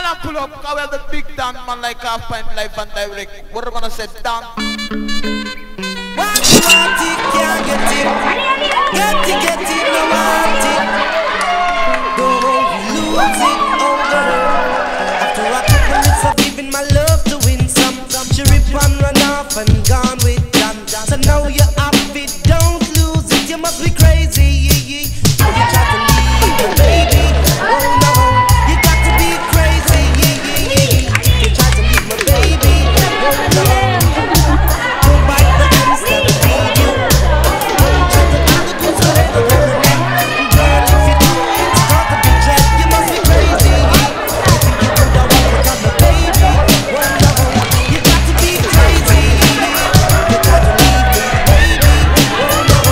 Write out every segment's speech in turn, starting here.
Man, pull up, cause we're the big Dan man like half pint live and direct. What am I gonna say, Dan? Want it, can't get it. Get it, no want it. Don't lose it, oh girl. After a couple minutes of giving my love to win some, she rip and run off and gone with them. So now you're up it, don't lose it. You must be crazy. You try to leave me, baby. Oh no, you got to be crazy. You try to leave me, baby. Oh no. Don't bite the hands that feed you. Try to do the good so let the girl neck. Girl, if you do it, start to be dread. You must be crazy. You think you could have walked on the baby. Oh no, you got to be crazy. You try to leave me, baby. Oh no,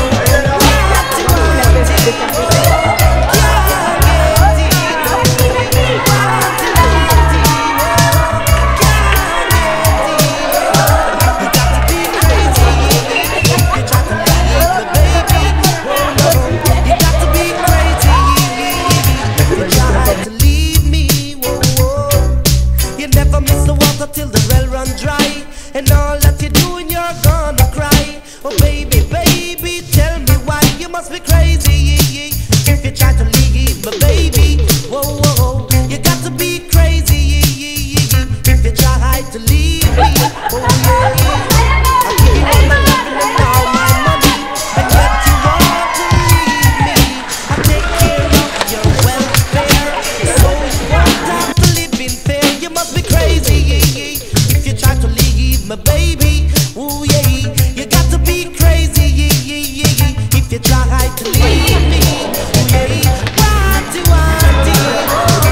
till the well run dry, and all that you're doing, you're gonna cry. Oh baby, baby, tell me why you must be crazy. If you try to leave my baby, whoa, whoa, you got to be crazy. If you try to leave me, oh yeah, I'll give you all my love and all my money, and yet you want to leave me. I'll take care of your welfare, so you won't have to live in fear. You must be crazy. If you try to leave my baby, ooh yeah, you got to be crazy. If you try to leave me, ooh yeah, want it, can't get it.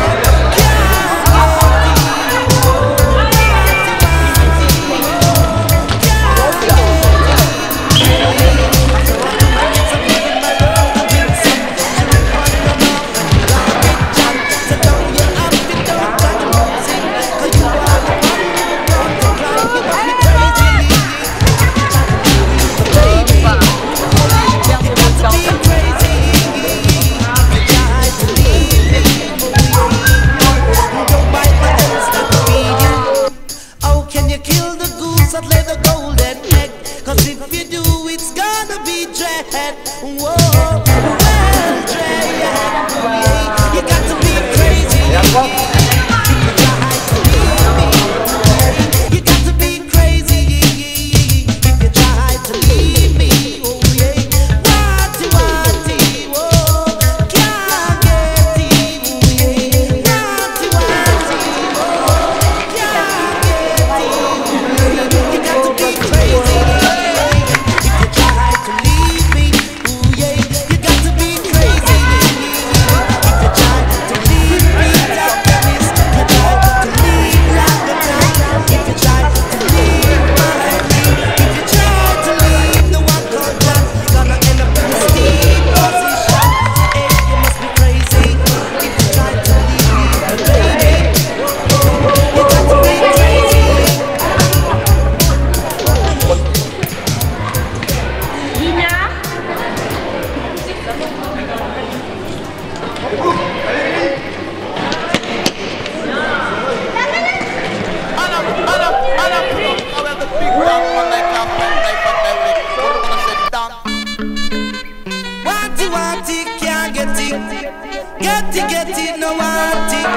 Get it, no want it.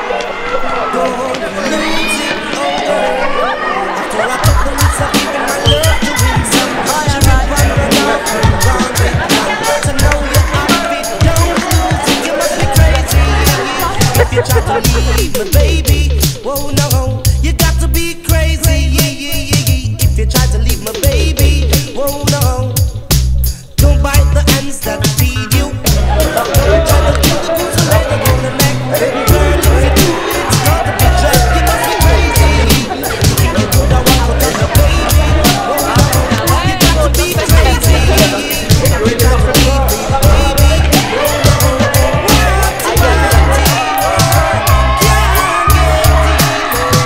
Don't lose it, oh girl. After a couple minutes of giving my love to win some, she rip and run off and gone with them. So now you're up it, don't lose it. You must be crazy. If you try to leave me, baby, whoa no, you got to be crazy. If you try to leave my baby, whoa no, don't bite the hands that feed you. Try to kill the goose and let it on the neck. Girl, if you do it, it's not to be dread. You must be crazy. You think you could have walked on the baby. Oh no, you got to be crazy. You try to leave me, baby. Oh no, want it, can't get it.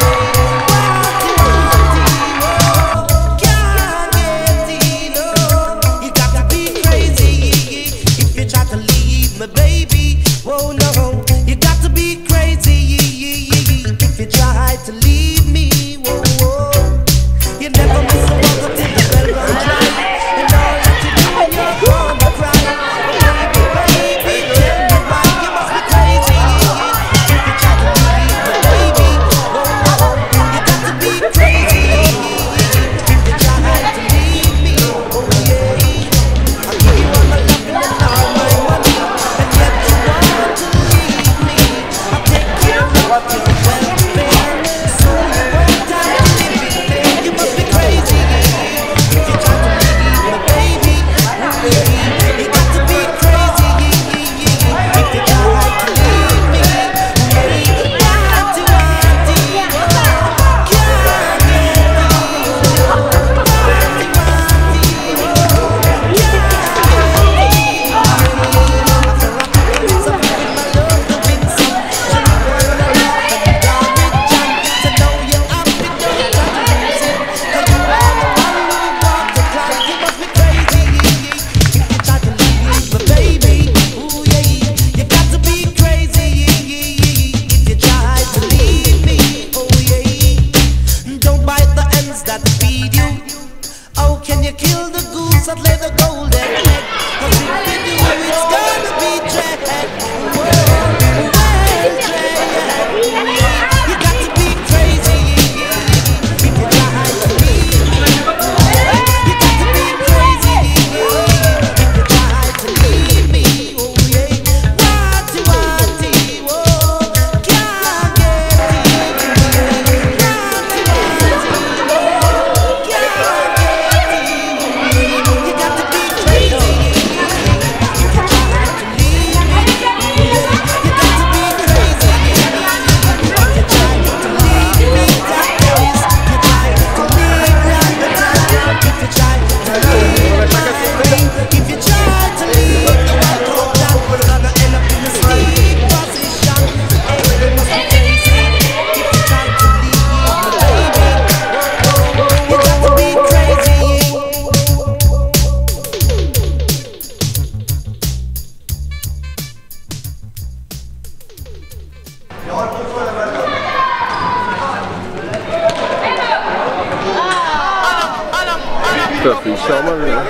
Steffi, schau mal her.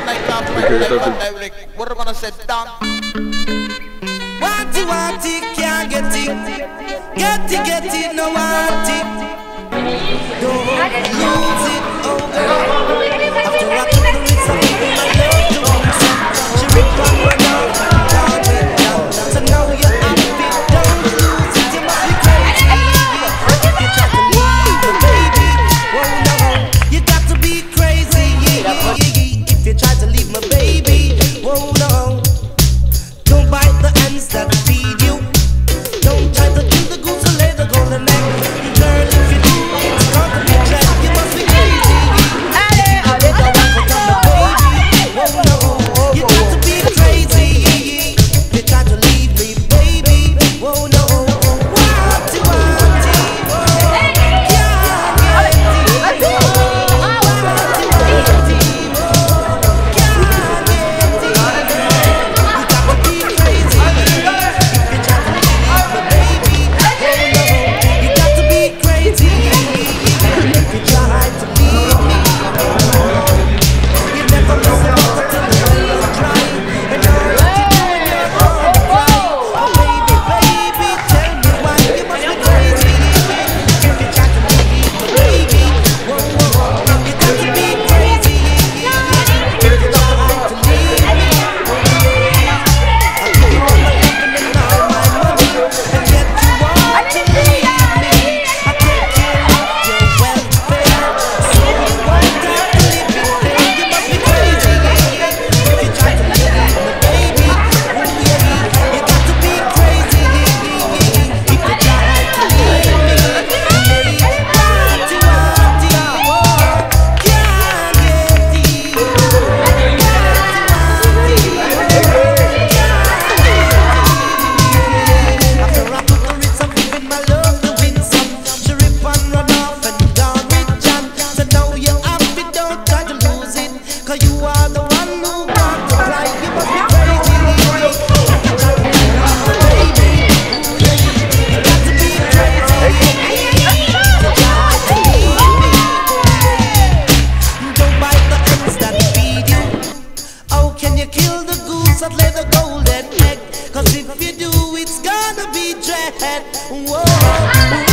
What am I gonna say? Down. Want it, can't get it. Get it, no want it. Don't lose it, oh girl. After I took the risk of giving my love to one son, she ripped on my love, down it down. So now you're happy, don't lose it, you must be crazy. If you try to leave me, baby, oh no, you got to be crazy. If you try to leave my baby, oh no, don't bite the hands that feed you. Don't try to kill the goose and lay the golden egg. Girl, if you do, it's gonna be dread. You must be crazy. You don't want to come my baby. Oh no, you got to be crazy. You try to leave me, baby. Oh no, want it, lay the golden egg. 'Cause if you do, it's gonna be dread. Whoa.